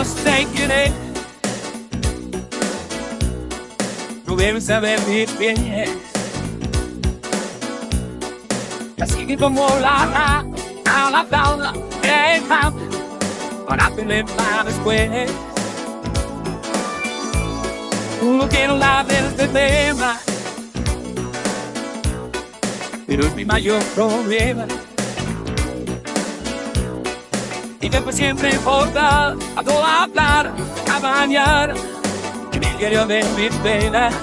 no sé quién es. No debo saber mi pies. Así que como la tabla que está para pelear después. No quiero hablar de este tema, pero es mi mayor problema. Y después siempre importa a todo hablar, a bañar, que me quiero ver mis penas.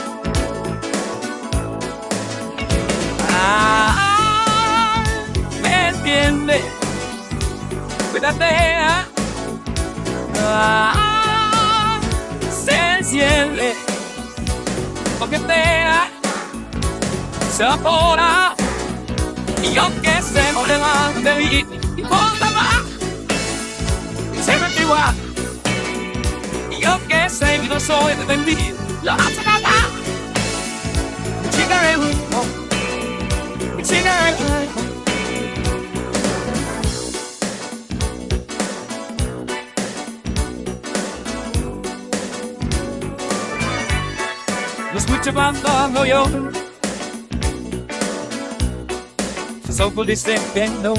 Me entiende, cuídate. Se enciende, porque se evapora. Y yo que sé, por delante de mí, importa más. Siempre igual. Y yo que sé, yo no soy de mentir. Lo vas a cantar. Chica de humo, chica de humo. Lo escucho cuando yo so full diciendo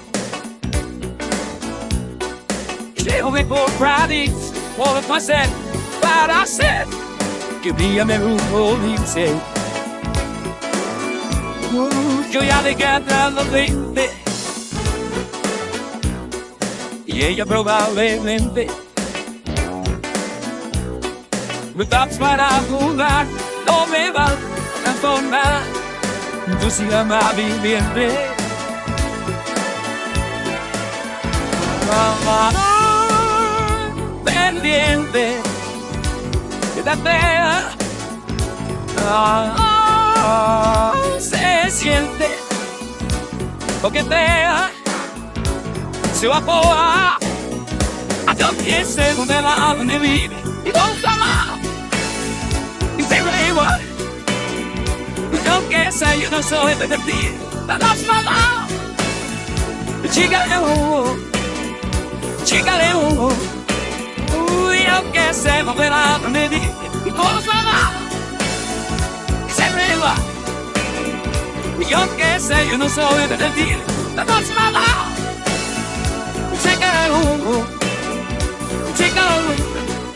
llevo por Fridays, all of my set, but I said que día me rumbo dice yo ya dejé atrás los 20 y ella probablemente me taps para jugar, no me va a transformar. Tú sigas más viviente. Pendiente, quédate. Se siente, coquetea, se evapora. Yo pienso donde la me vive y no está mal. Y siempre igual. Yo que sé, yo no soy de ti, la das mala. Chica de humo, chica de humo. Yo que sé, no verá donde vive y todo es mala. Y siempre igual. Yo que sé, yo no soy de ti, la das mala. Chica de humo, chica de humo.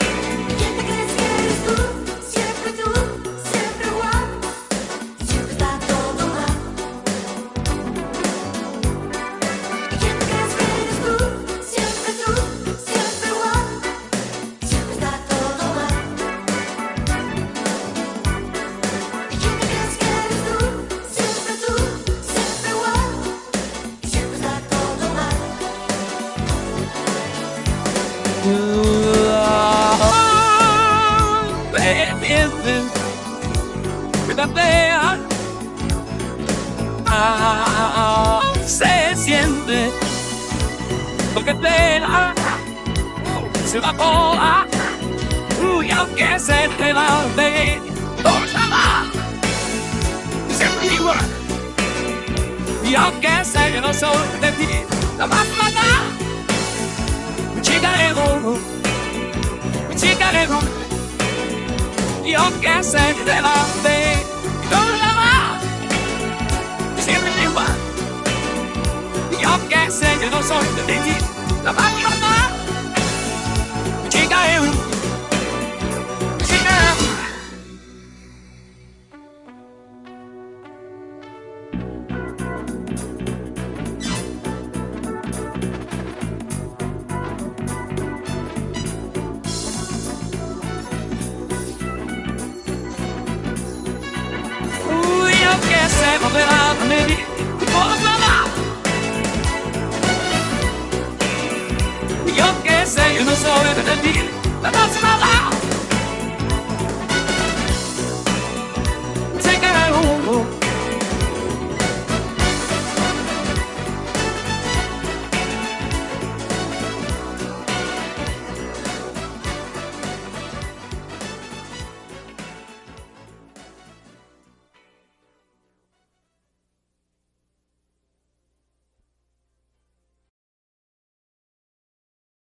Se siente porque se evapora y aunque se te va de todo se va siempre igual y aunque sé que no soy de ti la más mala chica de humo chica de humo y aunque se te va de todo se va siempre igual. Yo que sé, yo no soy de ti, la máquina. Chica de humo, chica de humo. Yo que sé, volverá a venir y por nada. Yo que sé, yo no soy de ti, la más mala.